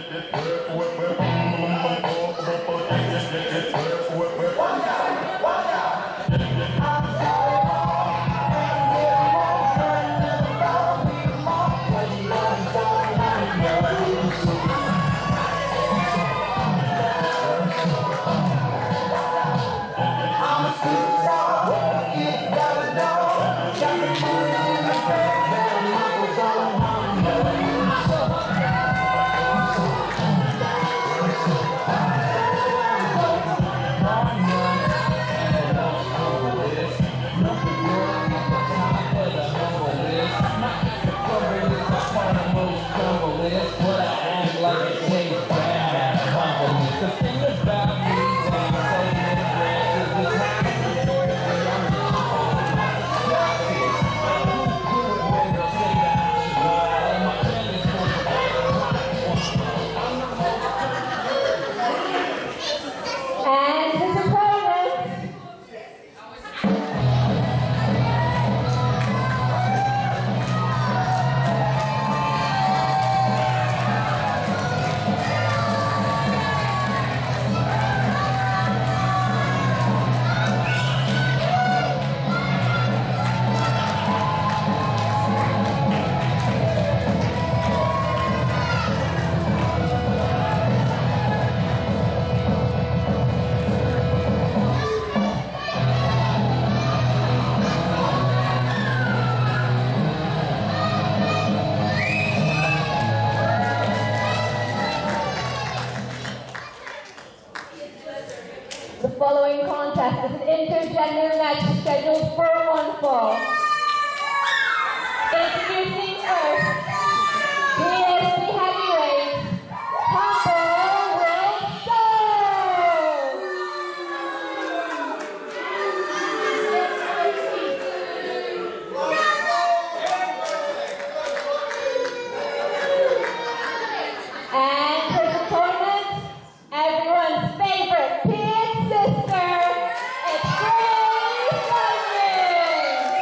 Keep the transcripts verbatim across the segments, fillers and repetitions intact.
The following contest is an intergender match scheduled for one fall. Introducing first, P S P heavyweight, Humble Will Stone. And his opponent, everyone's favorite kid sister, it's Grace Bunyan.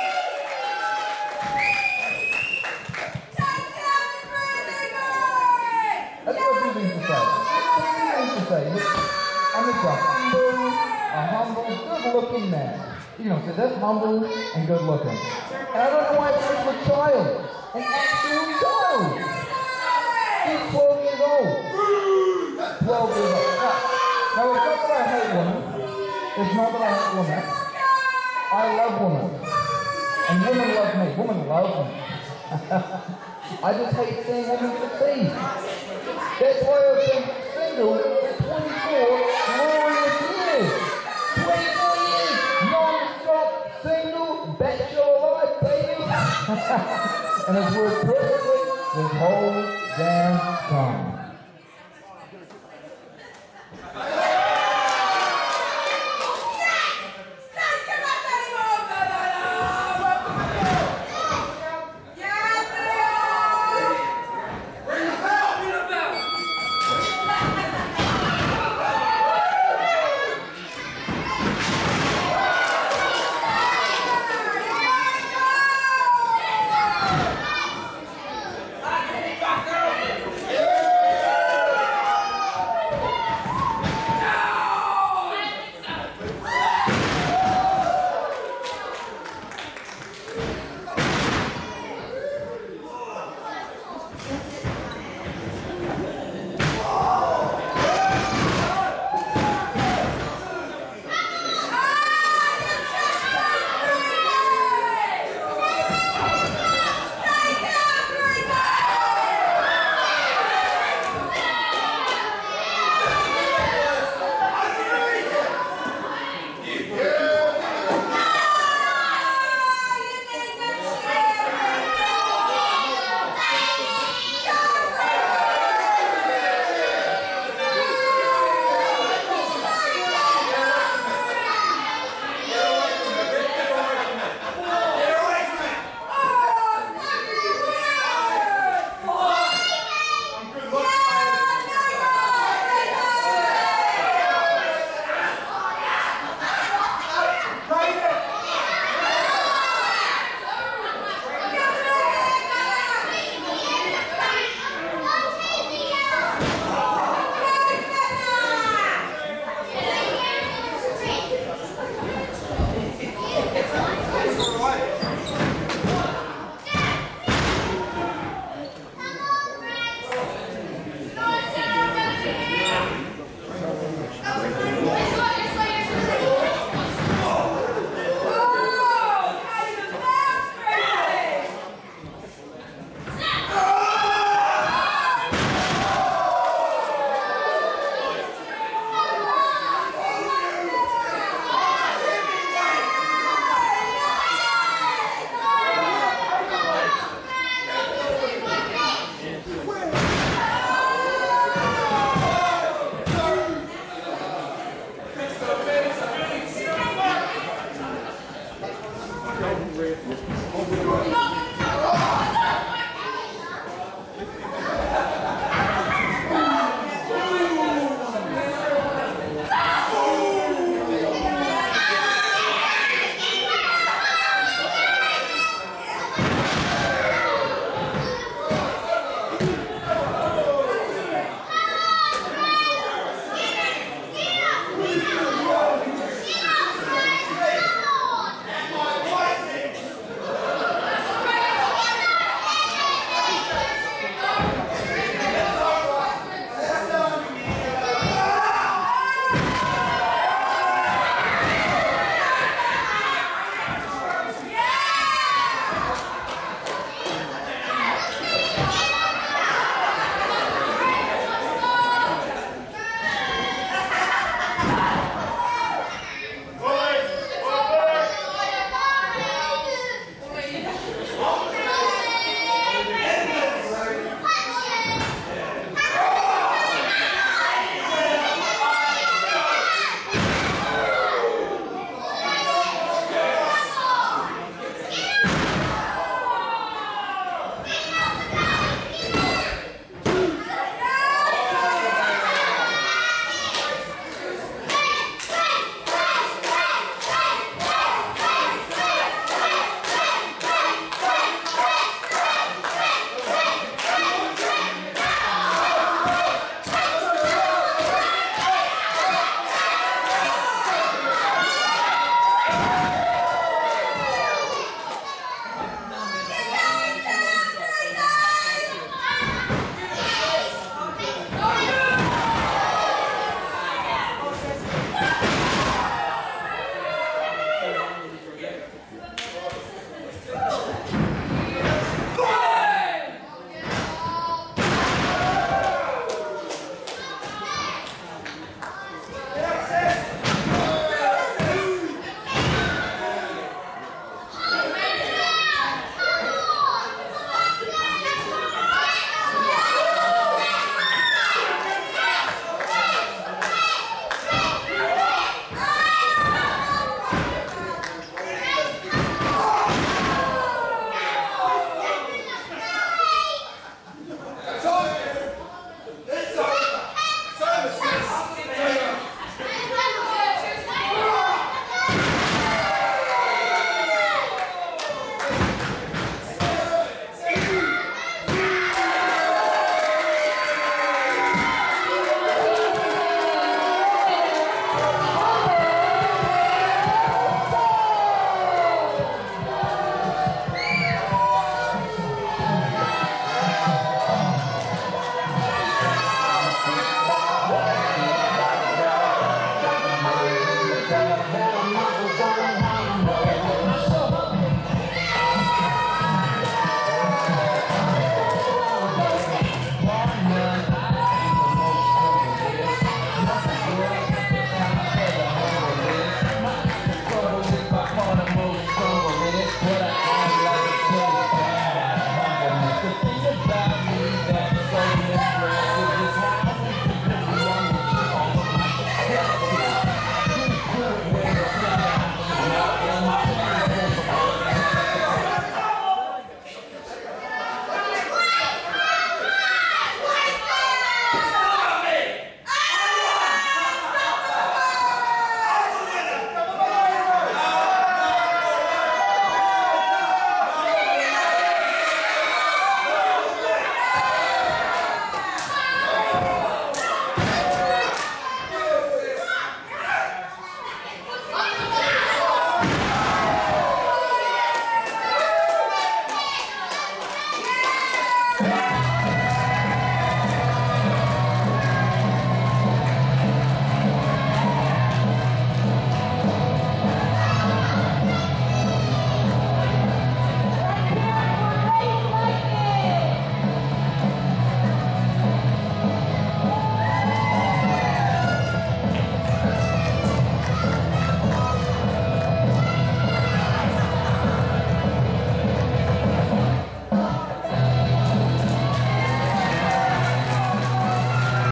That's what you need to say. You need to say, look, I'm just a humble, a humble, good-looking man. You know, so that's humble and good-looking. And I don't know why it's just a child, an actual child. He's twelve years old. twelve years old. Now, now it's not that I hate women. It's not that I hate women. I love women. And women love me. Women love me. I just hate seeing women succeed. That's why I've been single for twenty-four glorious years. twenty-four years, non-stop, single, bachelor life, baby. And it's worked perfectly this whole damn time.